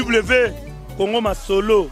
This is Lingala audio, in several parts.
www.congomasolo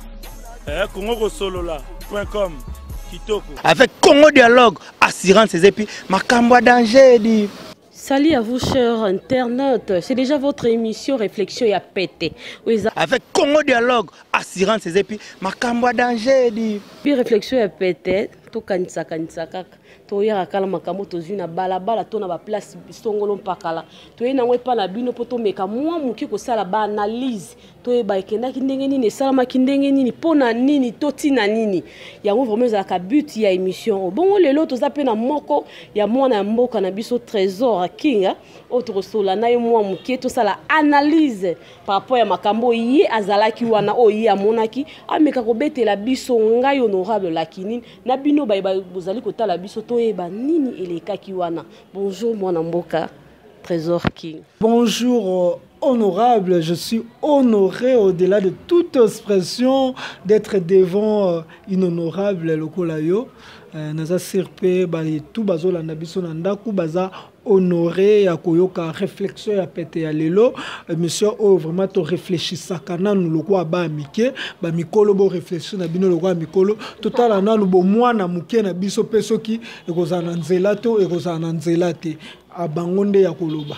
congokosolola.com kitoko. Avec Congo Dialogue, assurance et puis makambo danger dit. Salut à vous chers internautes, c'est déjà votre émission Réflexion et à péter. Avec Congo Dialogue, assurance et puis makambo danger dit. Puis Réflexion et à péter, tout kanisa kaka. To ya kala makambo to zuna balabala to na ba place songolo mpakala to ye na wepa na bino poto meka mwa muki ko sala ba analyse to ye ba ekenda ki ndenge nini salama ki ndenge nini pona nini to tina nini yango vraiment za ka but ya émission bongo lelo to za pe na moko ya mwana mboka na biso Trésor King autre sola na ye mwa muki to sala analyse par rapport ya makambo yi azalaki wana o yi amonaki ameka ko betela biso ngai honorable lakini na bino ba bozali ko tala biso to nini eleka kiwana. Bonjour mon mboka Trésor King. Bonjour honorable, je suis honoré au-delà de toute expression d'être devant une honorable lokolayo. Naza sirpe bali tout bazola na biso na ndaku baza honoré ya koyoka réflexion ya pété ya lelo monsieur o vraiment to réfléchissaka nanu lokwa ba mike ba mikolo bo réflexion na bino lokwa mikolo totala nanu bo mwana muke na biso pesoki ekozana nzela to ekozana nzela te abangonde ya koloba.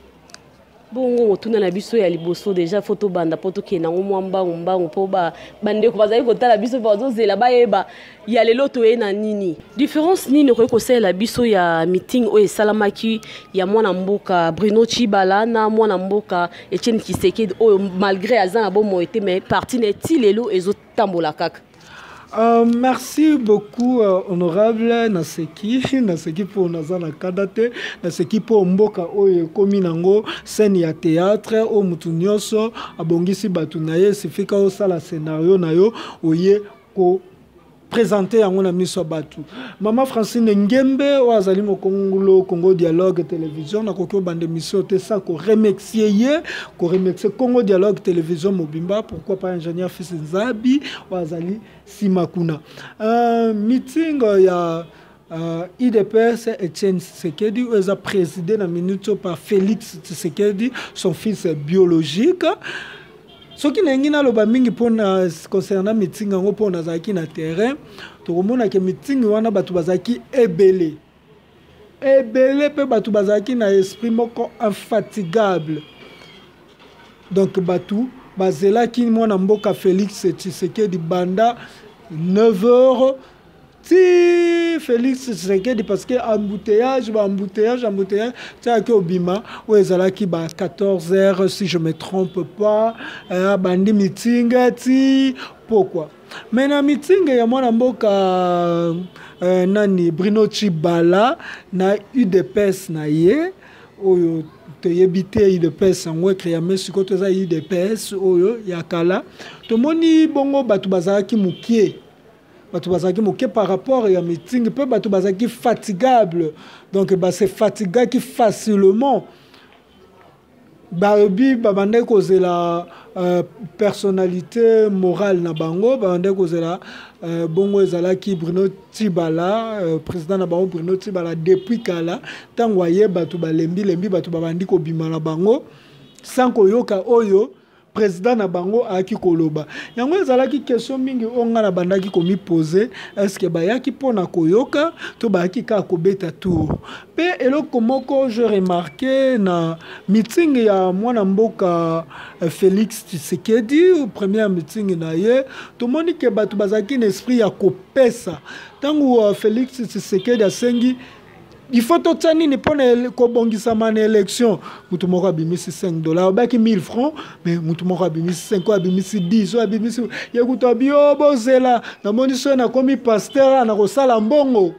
Bongo tuna na biso ya liboso déjà photo banda poto ke na ngomwamba mbango po ba bande ko bazali ko tala biso bazo zela bayeba ya lelo to na nini différence nini ko sala biso ya meeting o salamaki ya mwana mboka Bruno Tshibala na mwana mboka Etienne Tshisekedi o malgré azana bo moité mais parti neti lelo ezo tambola kaka. Merci beaucoup honorable Naseki pour nazana kadate Naseki pour mboka oye komi nango scène ya théâtre o mutunyoso abongisi batu naye sifika o sala scénario nayo oye ko présenter yango na miso batu. Mama Francine Ngembe o azali mo Congo Dialogue Télévision na kokyo bande mission te ça ko remercier Congo Dialogue Télévision mobimba pourquoi pas ingénieur Fils Nzabi o azali Simakuna. Meeting ya IDPS Etienne Tshisekedi o a présidé na minute par Félix Tshisekedi son fils biologique. Ce qui n'est pas le mingi pona concernant meeting ngo pona zaki na terrain to komona ke meeting wana batu bazaki ebele pe batu bazaki na esprit moko infatigable donc batu bazela ki mwana mboka Félix Tshisekedi banda 9h si Félix Tshisekedi parce que embouteillage tiens que obima ou ezalaki ba 14h si je me trompe pas bandi meeting ti pourquoi mais na meeting ya mwana mboka nani Bruno Tshibala na UDPS na ye oyo teyebite UDPS ngwe créame sikoto za UDPS oyo yakala tomoni bongo batu bazalaki mukie batu bazaki moke par rapport à meeting peu batu bazaki fatigable donc c'est fatigaki facilement babi babande kozela personnalité morale na bango babande kozela bongo ezalaki Bruno Tshibala président na bango Bruno Tshibala depuis kala tango aye batu balembi batu babandi ko bima na bango sans koyoka oyo président na bango aki koloba yango ezalaki question mingi onga na bandaki komi poser est-ce que bayaki pona koyoka to bayaki ka kobeta tour pe eloko moko je remarqué na meeting ya mwana mboka Félix Tshisekedi première meeting na ye to moni ke batu bazaki na esprit ya kopesa tango Félix Tshisekedi asengi il faut tout ça ni pour kobongisa man élection mutu moko abimisi $5 baki 1000 francs mais mutu moko abimisi 5 abimisi 10 abimisi yakuta bio bozela na moniso na komi pasteur na kosala mbongo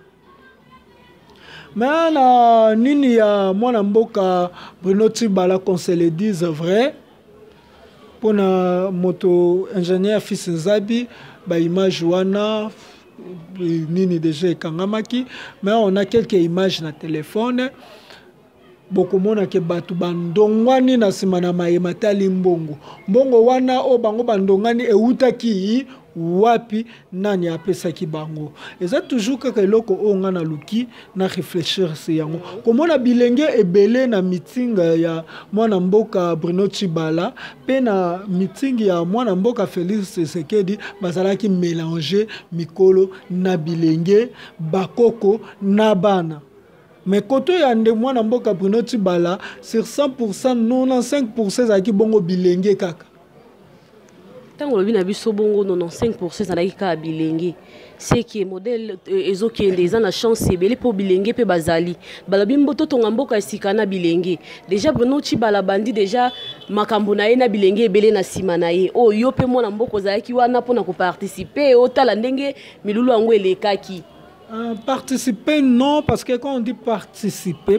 mais na nini ya mwana mboka Bruno Tshibala qu'on se le dise vrai pour na moto ingénieur Fils Nzabi ba image wana nini déjà kangamaki mais on a quelques images na téléphone beaucoup mona ke batu bandongwani na simana mayema tali mbongo wana o bango bandongani eutaki wapi nani apesaki bango. Eza toujours kaka eloko oyo nga na luki na réfléchir si yango. Komona bilenge ebele na meeting ya mwana mboka Bruno Tshibala pe na meeting ya mwana mboka Félix Tshisekedi bazalaki mélanger mikolo na bilenge bakoko na bana. Mais koto ya nde mwana mboka Bruno Tshibala sur 100% 95% zaki bongo bilenge kaka. Tango lobi na biso bongo 95% zalaki ka bilenge. C'est qui modèle ezokende eza na chance ebele po bilenge pe bazali. Balobi mboto tonga mboka esikana bilenge. Déjà Bruno Tshibala bandi déjà makambo na ye na bilenge ebele na sima na ye. Oh yo pe mwana mboka zalaki wana pona ko participer otala ndenge milulu yango elekaki. Participer non, parce que quand on dit participer,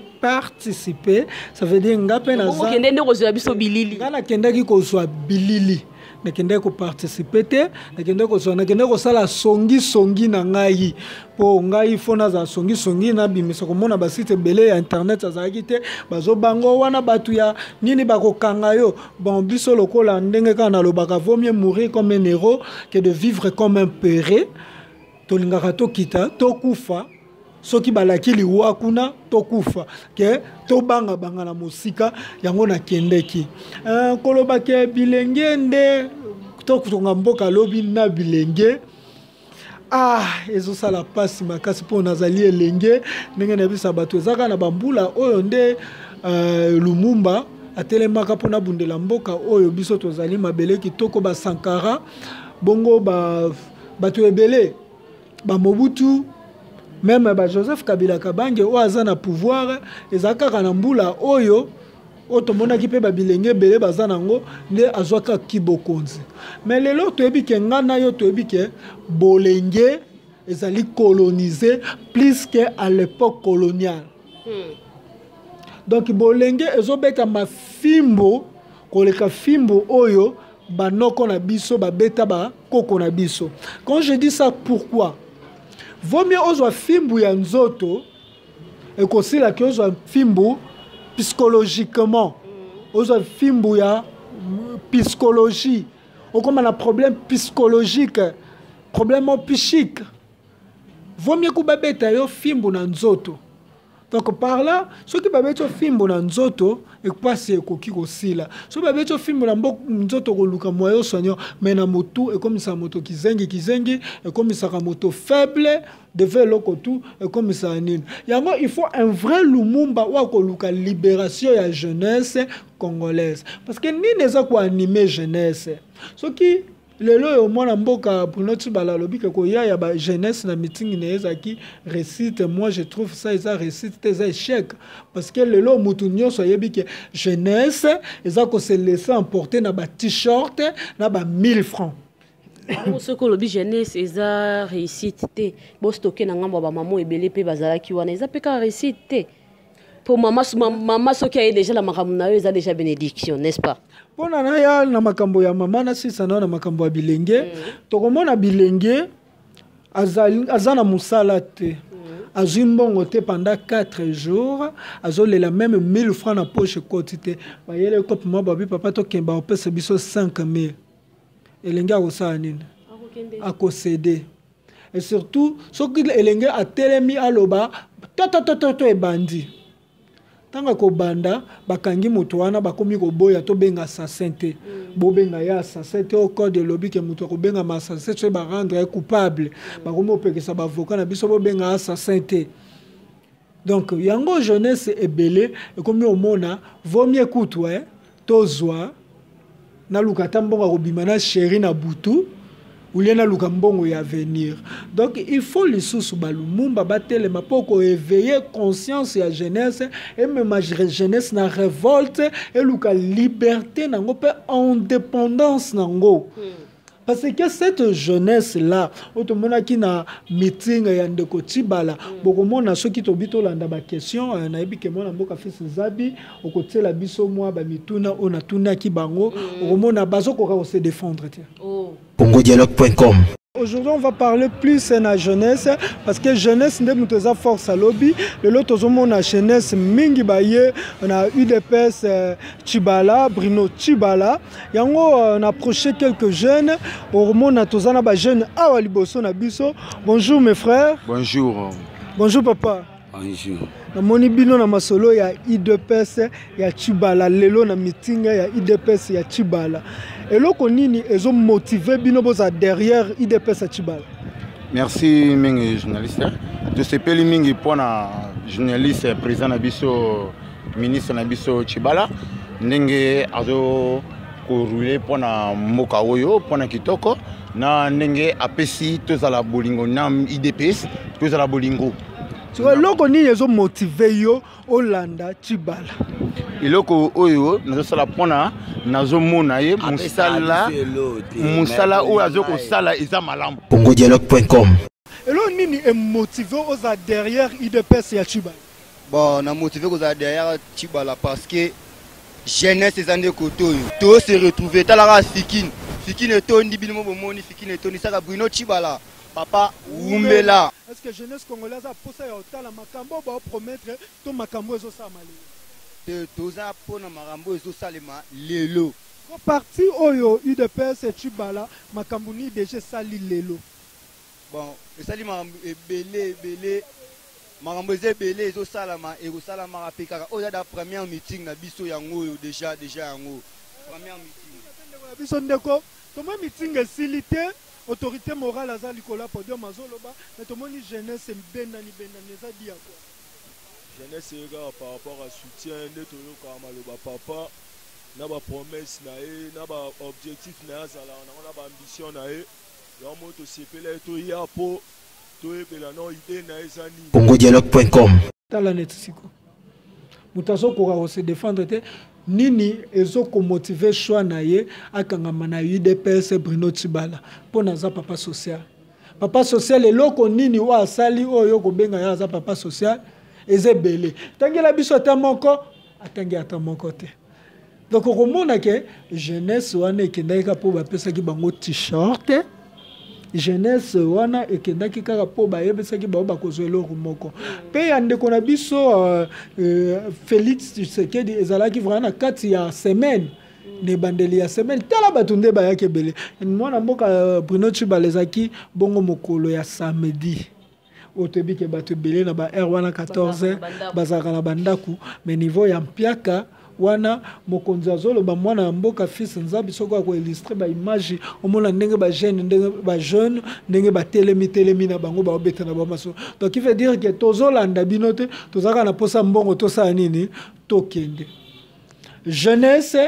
ça veut dire nga pe na za. Kende ndo kozwa biso bilili. Nga na kende ki kozwa bilili. Na kende ko participer te, na kende ko so na kende ko sala songi na ngai. Po ngai fona za songi na bimisa ko mona ba site belé ya internet azaki te, bazo bango wana batu ya nini bako kanga yo. Bon biso lokola ndenge kana lobaka vaut mieux mourir comme un héros que de vivre comme un péré. Tolingaka tokita tokufa soki balaki liwa kuna tokufa ke tobanga banga na musika yango na kendeki koloba ke bilenge nde tokutonga mboka lobi na bilenge ezo sala pasi makasi po nazali elenge ndenge na bisa bato ezaka na bambula oyo nde Lumumba atelemaka pona bundela mboka oyo biso tozali mabele kitoko ba Sankara bongo bato ebele ba Mobutu même ba Joseph Kabila Kabange o aza na pouvoir ezaka na mbula oyo otomona ki pe ba bilenge belé bazana ngo nde azwaka kibokonzi. Mais lelo toyebi ke ngana yo toyebi ke bolenge ezali colonisé plus que à l'époque coloniale. Donc bolenge ezobeta mafimbo koleka fimbo oyo banoko na biso babeta ba koko na biso. Quand je dis ça, pourquoi? Vaut mieux ozwa fimbu ya nzoto et kosi la ki ozwa fimbu psychologiquement. Ozwa fimbu ya psychologie. Okoma na problème psychologique, problème psychique. Vaut mieux kubabeta yo fimbu na nzoto. Donc par là, ceux qui babeta fimbu na nzoto et passer koki kosila. Ceux qui babeta fimbu na nzoto ko luka moyo sonyo mais na moto et comme ça moto kizengi et comme ça moto faible devait lokotu et comme ça nini. Yango il faut un vrai Lumumba wa ko luka libération ya jeunesse congolaise parce que ni neza ko animer jeunesse. Ceux qui lelo yo mwana mboka Bruno Tshibala lobi ke ko ya ba jeunesse na meeting neza ki récite, moi je trouve ça eza récite eza échec parce que lelo mutu nyonso yebi ke jeunesse eza ko se laisser emporter na ba t-shirt na ba 1000 francs. Ce que le jeunesse eza réussite te bo stocker na ngambo ba maman ebele pe bazalaki wana eza pe ka réussite te. Pour maman ce qui a déjà la makamuna eza déjà bénédiction, n'est-ce pas? Pona na ya na makambo ya mama na sisa na makambo ya bilenge tokomona bilenge azana musala te azimbongo te pendant 4 jours azolela même 1000 francs na poche quotité bayele kopi moi babi papa to kemba opesa biso 5000 elenge akosala nini akosede et surtout soki elenge atelemi aloba to ebandi tanga ko banda bakangi moto wana bakomi ko boya to benga assassin te bo benga ya assassin te au code de lobby ke moto ko benga assassin te ba rendre coupable bakomi opekesa ba avocat na biso bo benga assassin te. Donc yango jeunesse ebele et comme au mona vaut mieux kutwa tozwa na lukata mbonga ko bimana chéri na butu ou na lukambongo ya venir. Donc il faut les sous Lumumba batele mapoko éveiller conscience ya jeunesse et même ma jeunesse na révolte et luka liberté nango pe indépendance nango. Parce que cette jeunesse là otomona ki na meeting ya ndeko Tshibala bokomona soki tobito landa ba question na yebi ke mona mboka fils Zabi okotela biso mwa ba mituna ona tuna ki bango okomona bazoko ka se défendre. congodialogue.com Aujourd'hui, on va parler plus de la jeunesse parce que la jeunesse n'est pas force à lobby. Le lot de la jeunesse, mingi baye, on a UDPS Tchibala, Bruno Tchibala. Et on a approché quelques jeunes. Au monde, on a des jeunes à Waliboso Nabiso. Bonjour mes frères. Bonjour. Bonjour papa. Bonjour. Na moni bino na masolo ya UDPS ya Tchibala. Lelo na meeting ya UDPS ya Tchibala. Et là, ils ont motivé Binoboza derrière IDPS à Tchibala. Merci, mes journalistes. Je sais pas les pour la journaliste président Nabiso, ministre Nabiso Tchibala. Nenge azo rouler pour la Mokaoyo, pour la Kitoko. Na nenge apesi tous à la bolingo, nam IDPS, tous à la bolingo. Tu vois, là, ils ont motivé yo Hollanda Tchibala. Et là, oyo, nous sommes là nazo mona ye musala ou azoko sala isa malambo congodialogue.com. Et là nini est motivé aux derrière IDPS ya Tchibala. Bon, on a motivé aux derrière Tchibala parce que jeunesse des années koto to se retrouver talara fikine et toni bilimo bomoni fikine et toni saka Bruno Tchibala papa Umbela. Est-ce que jeunesse congolaise a posé ya otala makambo ba promettre to makambo ezo sa malé toza pona makambo ezo salema lelo parti oyo UDPS Tchibala makambuni déjà sali lelo. Bon esali makambo ebele makambo ezebele ezo salama e salama rapeka oya da première meeting na biso yango déjà yango première meeting biso ndeko tomo meeting esilité autorité morale azali kola podium azoloba mais tomoni jeunesse benani eza dia quoi. Jeunesse par rapport à soutien de Toyoka Maloba papa, n'a pas promesse, n'a pas objectif, n'a pas ambition, congodialogue.com. Mutazo se défendre nini ezoko motiver choix na ye akangama na UDPS Bruno Tchibala pona za papa social. Papa social eloko nini wa asali oyo ko benga ya za papa social. Ezebele tangi la biso ata moko atangi ata moko te. Donc au monde que jeunesse wana ekendaka po bapesaki bango t-shirt, jeunesse wana ekendaki kaka po bayebesaki bao bakozwa eloko moko pe ya ndeko na biso Félix Tshisekedi ezalaki vraiment kati ya semaine ne bandeli ya semaine tala batunde bayake bele mwana mboka Bruno Tchibala ezaki bongo mokolo ya samedi. Otebi ke bato belé na ba R1 14 bazaka na bandaku mais niveau ya mpiaka wana mokonzi azoloba mwana mboka fils nzabi soko ko illustrer ba image omona ndenge ba jeune ndenge ba telemi na bango ba obeta na ba maso. Donc il veut dire que tozolanda binote tozaka na posa mbongo to sa nini tokende jeunesse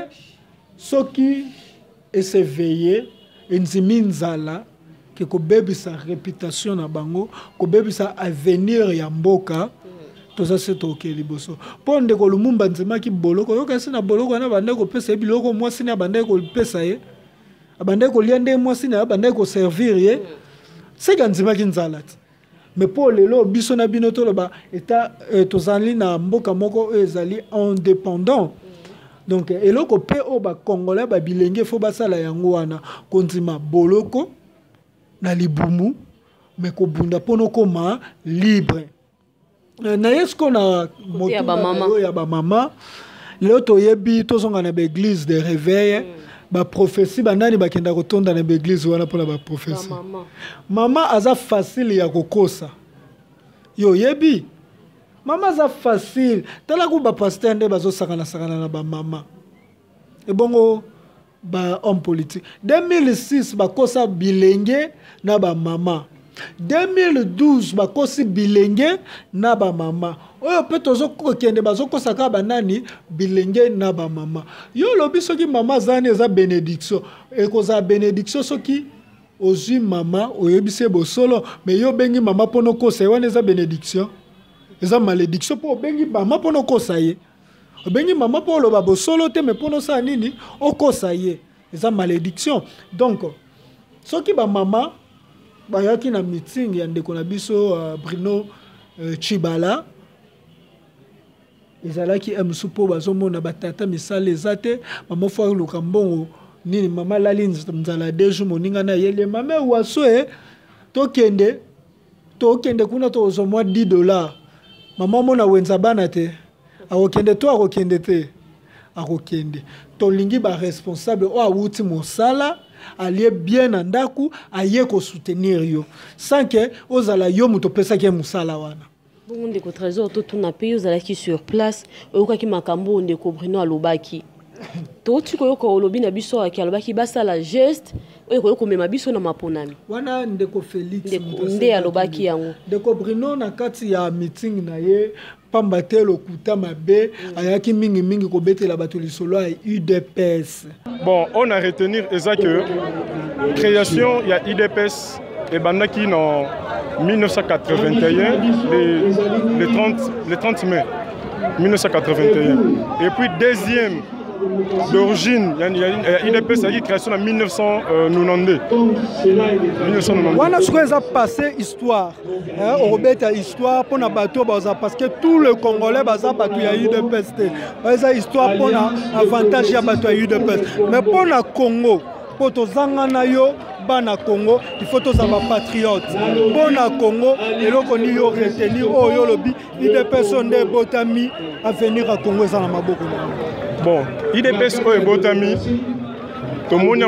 soki s'éveiller enzimi nzala que ko bebi sa réputation na bango ko bebi sa avenir ya mboka toza se toke liboso ponde ko lumumba nzema ki boloko yo kasi na boloko na bande ko pesa biloko mwasi na bande ko pesa ye abande ko liande mwasi na bande ko servir ye c'est quand nzema ki nzala mais pour lelo biso na bino to ba eta tozali na mboka moko ezali indépendant. Donc eloko pe o ba congolais ba bilenge fo basala yango wana konzima boloko na libumu mais ko bunda pono koma libre na yesko na moto ya ba mama leo toyebi tozonga na église de réveil ba prophétie bandani bakenda kotonda na église wana pona ba prophétie mama aza facile ya kokosa yo yebi mama aza facile tala ko ba pasteur nde bazo sakana na ba mama e bongo ba homme politique 2006 bakosa bilenge na ba mama 2012 bakosi bilenge na ba mama oyo pe tozo kokende bazokosa ka banani bilenge na ba mama yo lobi soki mama zani eza bénédiction e koza bénédiction soki ozwi mama oyebise bosolo mais yo bengi mama pono kosa ye wana eza bénédiction eza malédiction po bengi mama pono kosa ye bengi mama po loba bosolo te mais pono sa nini okosa ye eza malédiction. Donc soki ba mama bayaki na meeting ya ndeko na biso Bruno Tchibala ezalaki msupo bazomona batata misale ezate mama fwa luka mbongo nini mama lali nzala deju moninga na yele mama waso tokende kuna to zo mwa $10 mama mona wenza bana te akokende to akokende te akokende tolingi ba responsable o awuti mosala alie bien na ndaku aye ko soutenir yo sans que ozala yo muto pesa ke musala wana bon ndeko trésor to tuna pe ozala ki sur place oyokaki makambo ndeko Bruno alobaki to tikoyoka olobi na biso aki alobaki basala geste oyo mema biso na maponami wana ndeko Felix nde alobaki yango ndeko Bruno na kati ya meeting na ye pamba te lokuta mabe ayaki mingi kobetela bato lisolo ya UDPS. Bon, on a retenir eza que création ya UDPS et bandaki en 1981 le 30 mai 1981 et puis deuxième d'origine, il y a UDPS qui création en 1992. Wana a passé histoire. On rebête histoire pour na bateau parce que tout le Congolais baza bateau ya UDPS. Baza histoire pour na avantage ya bateau ya UDPS. Mais pour na Congo, pour to zanga na yo bana Congo, il faut tous avoir patriote. Pour na Congo, et là qu'on y retenir oh yo lobi UDPS onde botami à venir à Congo ça na maboko. Bon, IDPS et Botami, tout le monde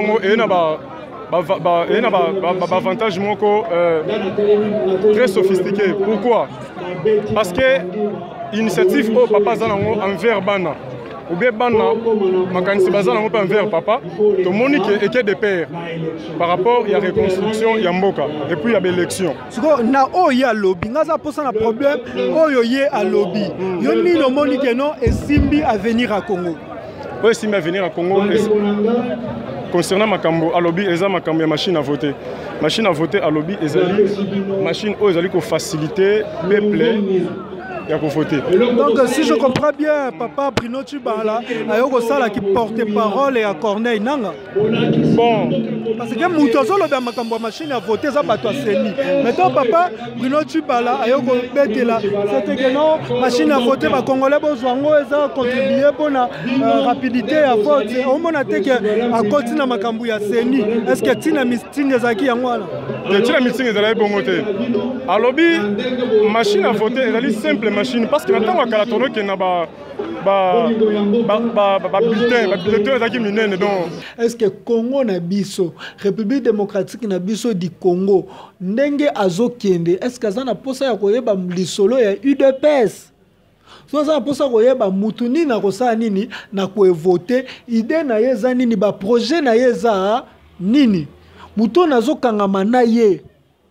a un avantage très sophistiqué. Pourquoi? Parce que l'initiative au papa Zanango envers Bana, ou bien Bana, Makansi Bazanango envers papa, tout le monde est de père par rapport à la reconstruction Yamboka et puis il y a l'élection. Na o ya lobby, ngaza posa na problème, o yo ye a lobby. Yo ni no monique non et simbi à venir à Congo. Oui, si à venir à Congo, concernant Makambo, à lobby, ils ont Makambo machine à voter. Machine à voter à lobby, ils ont machine où ils ont faciliter, peuple. Donc si je comprends bien, papa Bruno Tshibala, ayoko sala qui porte parole et à Corneille Nanga. Bon, parce que Moutozo le bien makambo machine à voter ça bato seni. Maintenant papa Bruno Tshibala ayoko betela, c'était que non machine à voter ba congolais bozwango eza contribuer pour la rapidité à vote. Au moins que à côté na makambo ya seni. Est-ce que tina meeting ezaki yango wana? Tina meeting ezali bon côté. À lobby machine à voter ezali simple machine parce que maintenant on a tourné que na est-ce que Congo na biso République démocratique na biso du Congo ndenge azokende est-ce que ça na posa ya koyeba lisolo ya UDPS so ça na posa koyeba mutuni na kosa nini na koevoter idée na yeza nini ba projet na yeza nini muto nazokangama na ye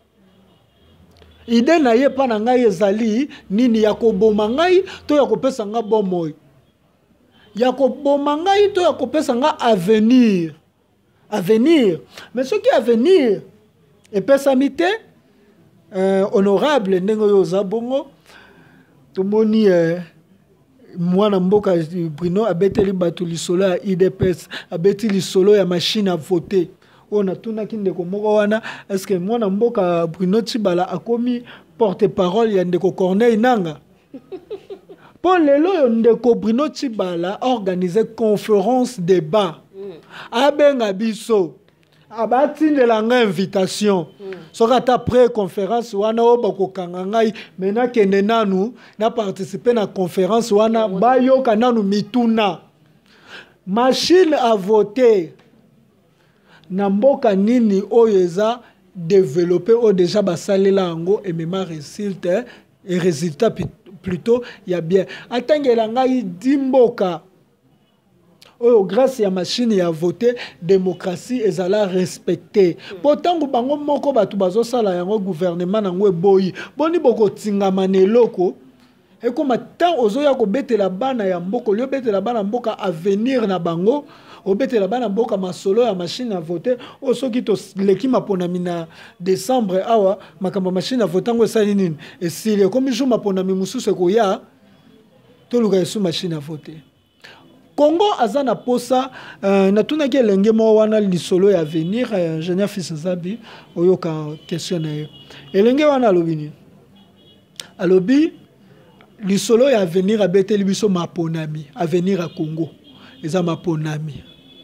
ide na ye pa na ngai ezali nini ya koboma ngai to ya kopesa nga bomoi ya koboma ngai to ya kopesa nga avenir mais ce qui avenir epesami te honorable ndenge oyo oza bongo tomoni mwana mboka Bruno abeteli bato lisolo ya UDPS abeti lisolo ya machine à voter. On a tout ndeko moko wana est-ce que mwana mboka Bruno Tshibala akomi porte-parole ya ndeko Corneille Nanga pour lelo ndeko Bruno Tshibala organiser conférence débat abenga biso abatindela nga invitation soka ta pré-conférence wana oba kokanga ngai mena kende nanu na participer na conférence wana bayoka nanu mituna machine à voter na mboka nini oyo eza développé o déjà basalela yango et même résultat et résultat plutôt ya bien atangela ngai dimboka oyo grâce ya machine ya voter démocratie ezala respecté pourtant bango moko batu bazosala yango gouvernement nango eboyi boni boko tingama na eloko et comme tant ozoya ko betela bana ya mboko lio betela bana mboka avenir na bango obete la bana mboka masolo ya machine à voter o soki to leki maponami na décembre awa makamba machine à voter ngo sali nini et s'il comme jour maponami mususu ko ya to luka su machine à voter Congo azana posa na tuna ke lenge mo wana lisolo ya venir ingénieur fils Zabi oyoka question na yo elenge wana lobini alobi lisolo ya venir abeteli biso maponami avenir à Congo eza maponami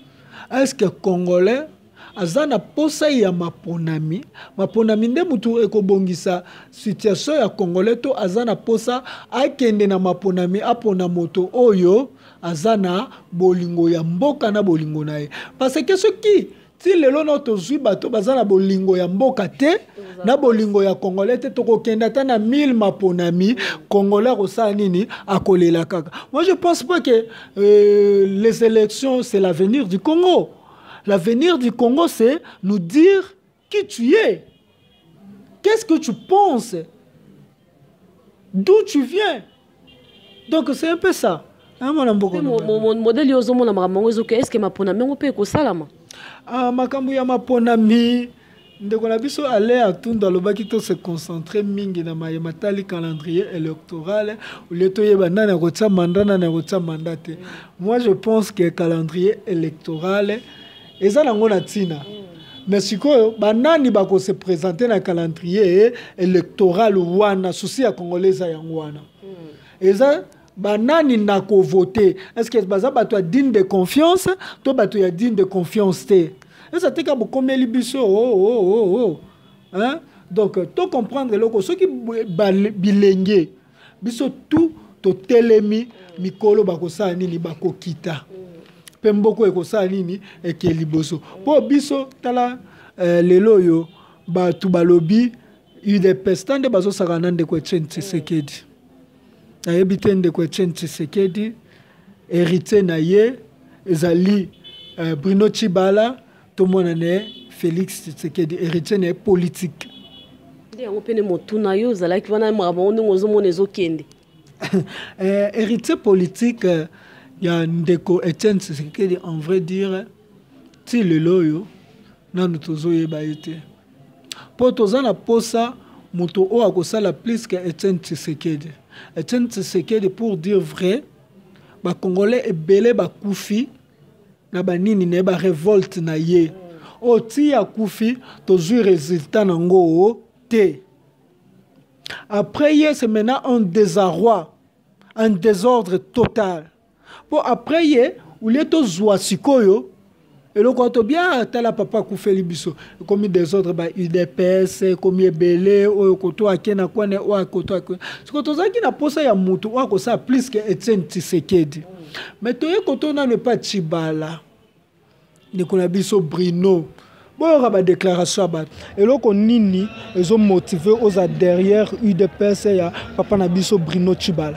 est-ce que Congolais azana posa ya maponami nde mutu ekobongisa situation ya Congolais to azana posa akende na maponami apona moto oyo azana bolingo ya mboka na bolingo na ye parce que ce qui ti lelo no tozwi bato bazana bolingo ya mboka te na bolingo ya Congolais te tokokenda ta na 1000 maponami Congolais kosala nini akolela kaka. Moi je pense pas que les élections c'est l'avenir du Congo. L'avenir du Congo, c'est nous dire qui tu es. Qu'est-ce que tu penses? D'où tu viens? Donc, c'est un peu ça. Mon modèle, est-ce que ma ponami, on peut salama? Ah, makambu ya maponami. Ndeko na biso aller à tout dans le bas qui se concentrer mingi na matali calendrier électoral ou les toye banana rotsa mandat na rotsa mandat. Moi, je pense que calendrier électoral eza nango na tina mais sikoyo banani bako se présenter na calendrier électoral wana souci ya congolais ya wana eza banani nako voter est-ce que baza bato digne de confiance to bato ya digne de confiance te eza teka bokomeli biso hein donc to comprendre loko soki bilenge biso tout to telemi mikolo bako sa nini bako kita pemboko ekosala nini ekeliboso po biso tala lelo yo batu balobi UDPS tande bazo sakana ndeko Etienne Tshisekedi ayebi te ndeko Etienne Tshisekedi hérité na ye ezali Bruno Tshibala tomona ne Félix Tshisekedi hérité na politique nde ngopene motuna yo zalaki wana mabon ngozo monezo kende hérité politique. Il y a ndeko Etienne Tshisekedi en vrai dire ti lelo yo na nutozo yeba ete po tozana posa moto o akosala plus que Etienne Tshisekedi. Etienne Tshisekedi pour dire vrai ba congolais ebele ba kufi na banini ne ba révolte na ye o ti ya kufi tozu résultat nango te après ye c'est maintenant un désarroi, un désordre total. Pour après ye ou les to zwa sikoyo et le quand bien tala papa koufeli biso comme des autres ba UDPS comme ebele o koto akena kwane o koto akena koto zaki na posa ya mutu o ko ça plus que Etienne Tshisekedi mais to koto na ne pas Tshibala ni kona biso Bruno bon ba déclaration ba et le ko nini ils ont motivé aux derrière UDPS ya papa na biso Bruno Tshibala.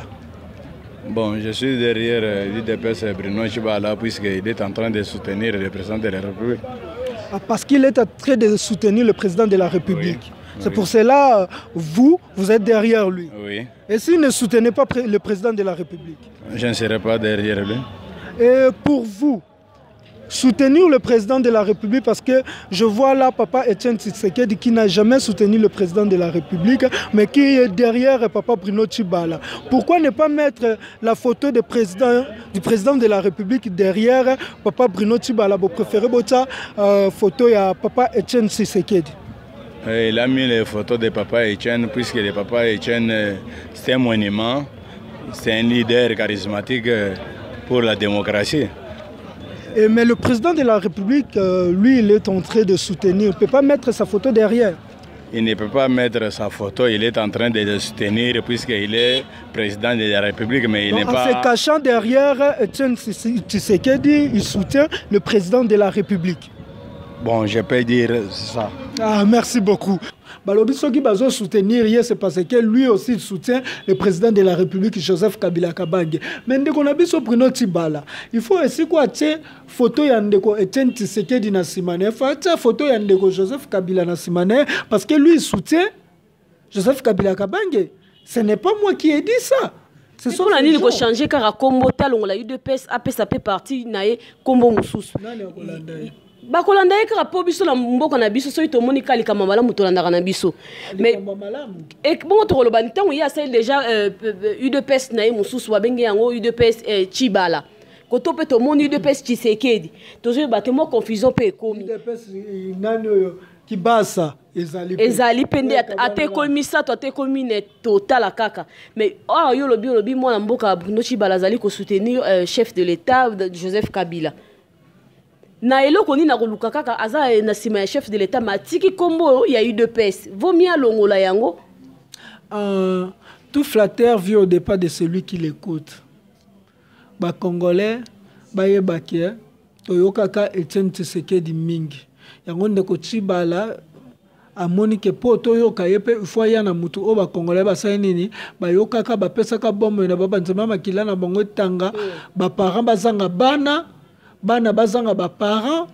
Bon, je suis derrière l'UDPS Bruno Tshibala puisqu'il est en train de soutenir le président de la République. Ah, parce qu'il est en train de soutenir le président de la République. Oui, c'est pour cela, vous êtes derrière lui. Oui. Et s'il ne soutenait pas le président de la République? Je ne serai pas derrière lui. Et pour vous, soutenir le président de la République, parce que je vois là papa Etienne Tshisekedi qui n'a jamais soutenu le président de la République, mais qui est derrière papa Bruno Tshibala. Pourquoi ne pas mettre la photo du président de la République derrière papa Bruno Tshibala? Vous préférez votre photo à papa Etienne Tshisekedi? Il a mis les photos de papa Etienne, puisque le papa Etienne, c'est un monument, c'est un leader charismatique pour la démocratie. Mais le président de la République, lui, il est en train de soutenir. Il ne peut pas mettre sa photo derrière. Il ne peut pas mettre sa photo, il est en train de le soutenir puisqu'il est président de la République, mais il n'est pas... En se cachant derrière Etienne Tshisekedi, il soutient le président de la République. Bon, je peux dire ça. Ah, merci beaucoup. Balobi soki bazo soutenir, c'est parce que lui aussi soutient le président de la République, Joseph Kabila Kabange. Mais ndeko na biso Bruno Tshibala, il faut aussi quoi tie photo ya ndeko Etienne Tshisekedi na simane, il faut tie photo ya ndeko Joseph Kabila na simane parce que lui il soutient Joseph Kabila Kabange. Ce n'est pas moi qui ai dit ça. C'est pour la ligne qui changer car à combo talon la UDPS APSAP parti nae combo mususu. Bakolanda eka po biso na mboka na biso soki tomoni kalika mamala mutolanda na biso mais et bon to lo bantango ya c'est déjà UDPS na mususu wa bengi yango UDPS Tshibala koto pe to moni UDPS Tshisekedi tozo ba temo confusion pe komi UDPS nani ki basa ezali pende ate komisa to ate komine total kaka mais oh yo lobi mwana mboka Bruno Tshibala zali ko soutenir chef de l'état Joseph Kabila. na eloko nini nakoluka kaka aza na sima ya chef de l'état matiki kombo ya UDPS vaut mieux alongola yango. Tout flatteur vit au départ de celui qui l'écoute. Ba Congolais ba yebake toyokaka Etienne Tshisekedi mingi yango ndeko Tshibala amoni ke po toyoka yepe fois ya na mutu o ba Congolais ba sa nini ba yokaka ba pesaka bombo na baba nzema makila na bango tanga ba parents bazanga bana bazanga ba parents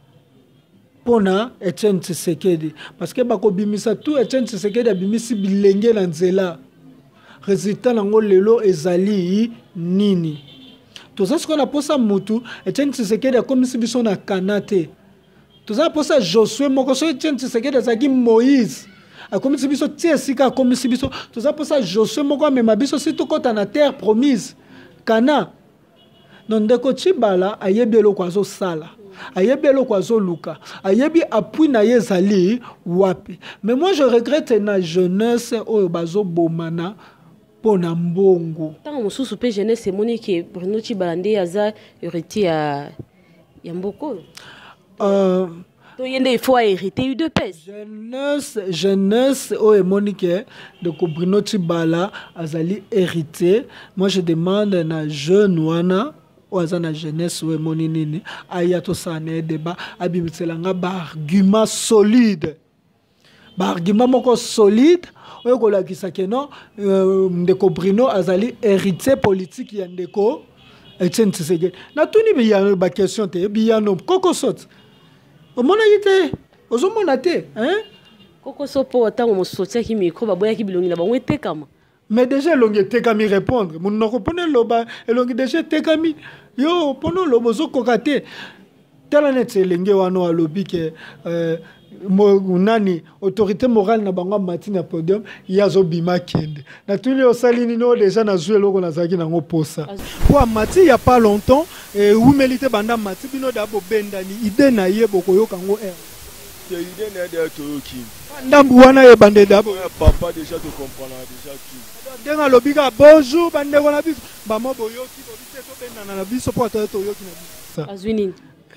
pona Etienne Tshisekedi parce que bako bimisa tout Etienne Tshisekedi abimisi bilenge na nzela résultat nango lelo ezali nini. Tout ça ce qu'on a posé mutu Etienne Tshisekedi a komisi biso na kanate. Tout ça posé Josué moko so Etienne Tshisekedi azaki Moïse a komisi biso tiesika a komisi biso. Tout ça posé Josué moko mema biso si to kota na terre promise Kana. Non ndeko Tshibala ayebi eloko azo sala. Ayebi eloko azo luka. Ayebi appui na yezali wapi. Mais moi je regrette na jeunesse oyo bazo bomana pona mbongo. Tant mosusu pe jeunesse emoni ke Bruno Tshibala nde aza héritier ya mboko. To yende il faut hériter UDPS. Jeunesse oyo emoni ke de Bruno Tshibala azali héritier. Moi je demande na jeune wana oyo na jeunesse oyo emoni nini aya to sana débat abimiselanga ba argument solide. Ba argument moko solide oyo kolakisa ke non ndeko Bruno azali héritier politique ya ndeko Etienne Tshisekedi. Na tuni biya ba question te biya no koko sot. Omona yite ozomona te hein koko sopo tango mosotia ki micro baboya ki bilongi na bango etekama. Mais déjà longi tekami répondre mon no répondre loba elongi déjà tekami yo pono lobo zo kokate tala net elenge wana alobi ke nani autorité morale na bango matini na podium yazo bima kende na tuli osali nino déjà na zué loko na zaki nango posa kwa mati il y a pas longtemps ou mélité banda mati bino dabo bendani idée na ye boko yo kango idée na de toyoki ndambu wana ye bande dabo papa déjà te comprendre déjà tout denga lobika bonjour bande wana biso ba mo boyoki bobite to bendana na biso po to yoki na biso azwini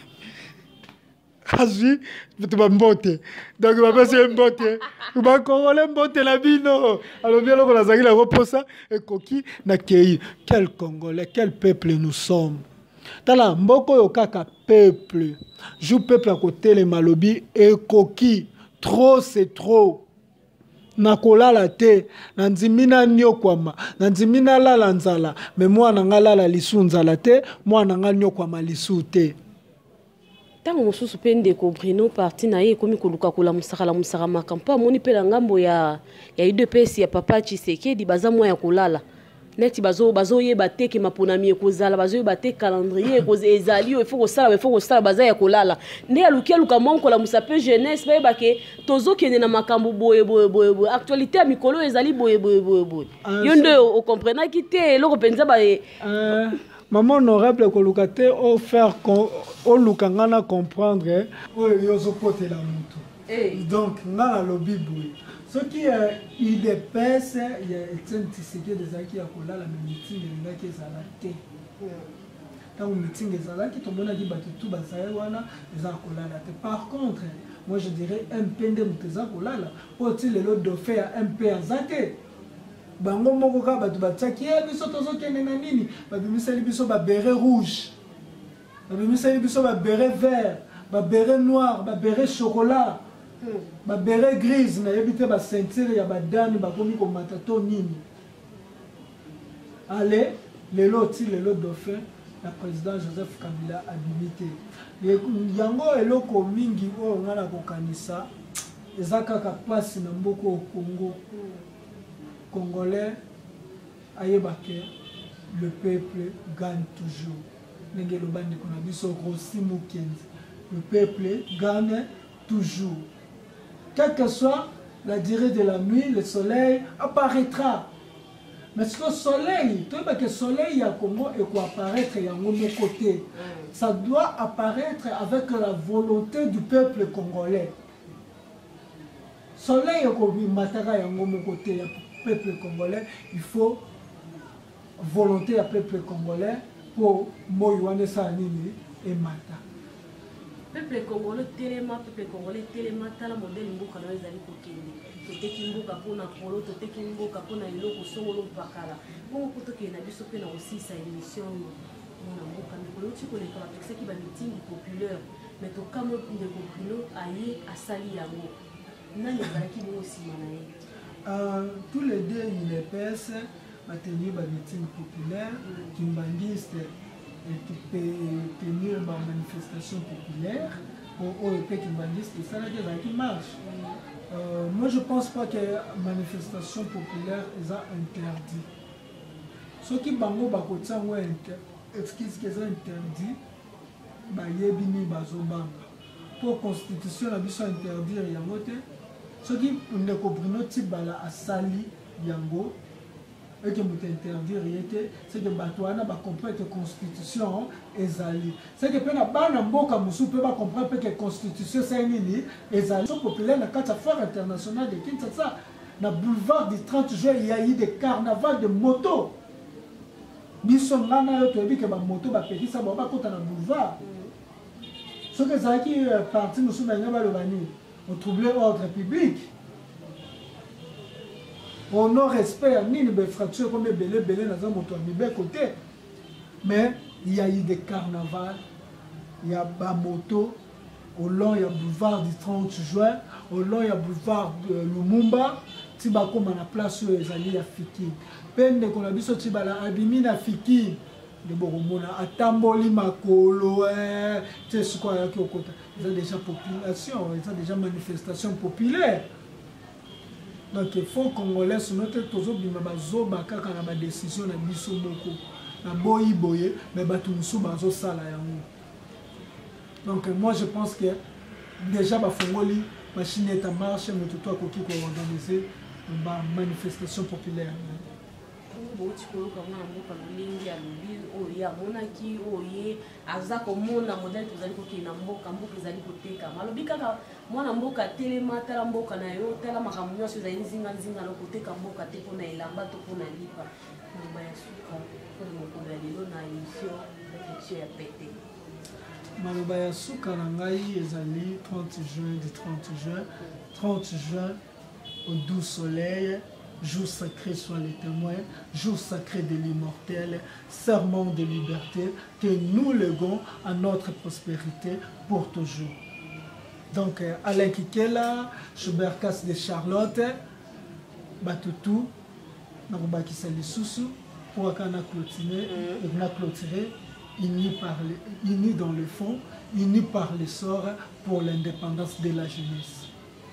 Azui, tu vas monter. Donc, tu vas passer monter. Tu vas congolais monter la vie, non. Alors, bien, on a la reposa et coquille n'a qu'y. Quel Congolais, quel peuple nous sommes. Tala, mboko yokaka peuple. Joue peuple à côté les malobi et coquille. Trop, c'est trop. Nakola la te, nanzimina nyokwama, nanzimina la lanzala. Mais moi, nangala la lisunzala te, moi, nangal nyokwama lisute. Tango mosusu pe ndeko Bruno parti na ye ekomi koluka kola musaka makampa moni pe na ngambo ya UDPS ya papa Tshisekedi baza mwa ya kolala neti bazo yeba te ke maponami ekozala bazo yeba te calendrier ezali il faut kosala baza ya kolala nde aluki aluka mwa kola musape jeunesse bayeba ke tozokende na makambo boye actualité ya mikolo ezali boye yo nde okomprenaki te eloko penza ba maman honorable kolukate au faire au lukangana comprendre yozo pote la mutu donc ngana lobby boy ce qui est UDPS il y a Etienne Tshisekedi ezaki ya kolala mais meeting elingaki ezala te tango meeting ezalaki tomonaki bato tu bazali wana eza kolala te. Par contre moi je dirais MP nde mutu eza kolala po ti lelo dauphin ya MP aza te bango moko ka bato batiaki biso tozokende na nini babimiseli biso baberet rouge babimiseli biso baberet vert baberet noir baberet chocolat baberet grise nayebi te basentire ya badani bakomi komata to nini ale lelo ti lelo dauphin na président Joseph Kabila abimi te yango eloko mingi oyo nga na kokanisa eza kaka place na mboko au Congo Congolais, le peuple gagne toujours. Le peuple gagne toujours. Quelle que soit la durée de la nuit, le soleil apparaîtra. Mais ce que le soleil, tu vois que le soleil à Congo et quoi apparaître à mon côté, ça doit apparaître avec la volonté du peuple congolais. Soleil comme matara à mon côté. Peuple congolais, il faut volonté à peuple congolais pour Moïwane Sanini et Mata. peuple congolais téléma tala modèle mboka na ezali kokende toteki mboka mpona polo toteki mboka mpona eloko songolo mpakala bongo po tokende na biso mpe na kosisa émission mona mboka mikolo ti koleka bapekisaki bamitingi populaire mais tokamo ndeko Bruno aye asali yango nani azalaki bongo nsima na ye. Tous les deux il épaisse batenu bamitingi populaire kimbangiste qui peut tenir ma manifestation populaire au EP kimbangiste et ça là qui marche. Moi je pense pas que manifestation populaire est interdit. Ce qui bango bakotia ngo excuse que c'est interdit ba yebini bazobanga pour constitution la biso interdire yango te. Ce qui ndeko Bruno Tibala asali yango et que vous interdire c'est que Batouana va comprendre que la constitution est ali. C'est que pena bana mboka musu peut pas comprendre que la constitution c'est une ezali. So populaire na carte affaire internationale de Kinshasa na boulevard du 30 juin il y a eu des carnavals de moto. Biso ngana yo toyebi que ba moto ba petisa ba kota na boulevard. Ce que ça qui parti musu na ngaba le bani on troublait ordre public. On n'a respect à ni les fractures comme les belés dans un moto à côté. Mais il y a eu des carnavals, il y a des motos, au long il y a boulevard du 30 juin, au long il y a boulevard de Lumumba, Tiba comme à la place où les alliés Fiki. Peine de qu'on a vu ce Tiba la Abimina Fiki, de Boromona, à Tamboli Makolo, tu sais ce qu'on a au côté. Ils ont déjà population, ils ont déjà manifestation populaire. Donc il faut qu'on laisse notre tozo bima bazo bakaka na ba décision na biso moko na boyi boye mais batu musu bazo sala yango. Donc moi je pense que déjà ba fongoli machine est en marche mais tout toi koki ko organiser ba manifestation populaire. Boti ko ka mwana mboka lulingi ya lubi oya monaki oye aza ko mona modèle tozali ko kina mboka ezali koteka malobi kaka mwana mboka telema tala mboka na yo tala makambo nyonso ezali nzinga na koteka mboka te pona elamba to pona lipa mba ya suka pona mokolo ya lelo na émission réflexion ya pete maloba ya suka na ngai ezali 30 juin au doux soleil. Jour sacré soit les témoins, jour sacré de l'immortel, serment de liberté que nous léguons à notre prospérité pour toujours. Donc, Alain Kikela, Schubert Casse de Charlotte, Batutu, Narubaki Salisusu, pour qu'on a clôturé, unis dans le fond, unis par l'essor pour l'indépendance de la jeunesse.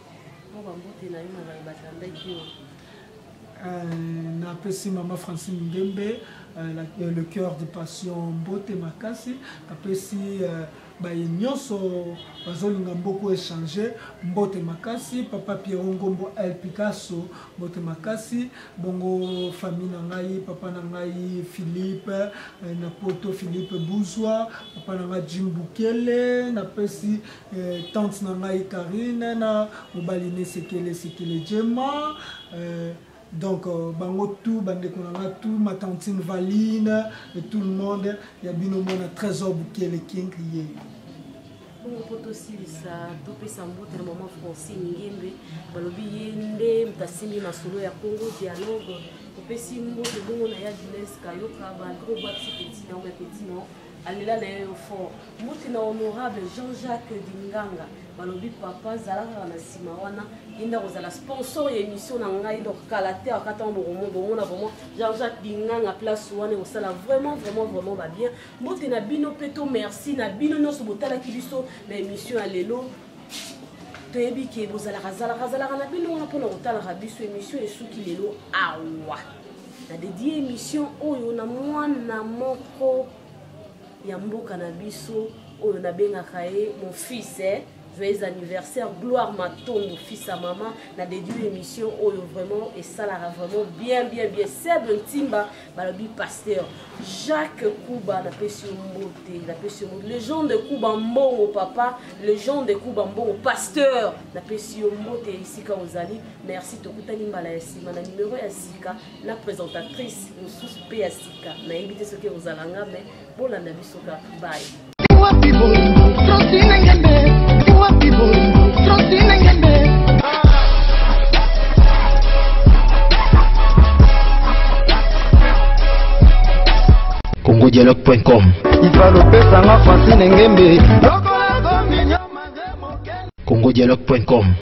Napesi Maman Francine Ngembe, le cœur de passion Mbote Makasi, Napesi Bayenyoso, Bazolinga beaucoup échangé, Mbote Makasi, Papa Pierre Ngombo El Picasso, Mbote Makasi, Bongo famille Nangaï, Papa Nangaï Philippe, Napoto Philippe Bouzwa, Papa Nangaï Jim Bukele, Napesi Tante Nangaï Karine, Mobaline Sekele Djema, donc, bango tout, bandekonanga tout, ma tantine Valine, et tout le monde, il y a bien au monde un trésor bouquet le king crié. Bon, pour aussi ça, tout peut s'embouter le moment français, Ngembe, balobi yende, mtasimi na solo ya Congo dialogue, pour peut si mbote bon na ya jeunesse kayoka, ba gros bâti petit non, alela na yo fort. Mbote na honorable Jean-Jacques Dinganga, balobi papa zalaka na sima wana. Il y a un sponsor et émission dans la terre à Jean-Jacques Dingang à place où on est vraiment bien. Moi, tu as bino peto merci, na bino no sobotala kibiso na émission à l'élo. Tu as dit que vous allez na bino on a pour la rabiso émission et sous qui l'élo awa. Na dédié émission oh on a moi na moko ya mboka na biso oh on a benga kae mon fils joyeux anniversaire, gloire Matondo, fils à maman, na dédié émission où vraiment et ça la vraiment bien. C'est Timba, balobi pasteur Jacques Kouba, la pession moté, le gens de Kouba Mbongo papa, le gens de Kouba Mbongo pasteur, la pession moté ici quand vous allez. Merci Tokutani Malayasima, la numéro Asika, la présentatrice, nous sous Asika, na éviter ce que vous allez mais bon la nabisoka, bye. wapi bolingo Francine Ngembe congodialogue.com Ifalopesanga Francine Ngembe congodialogue.com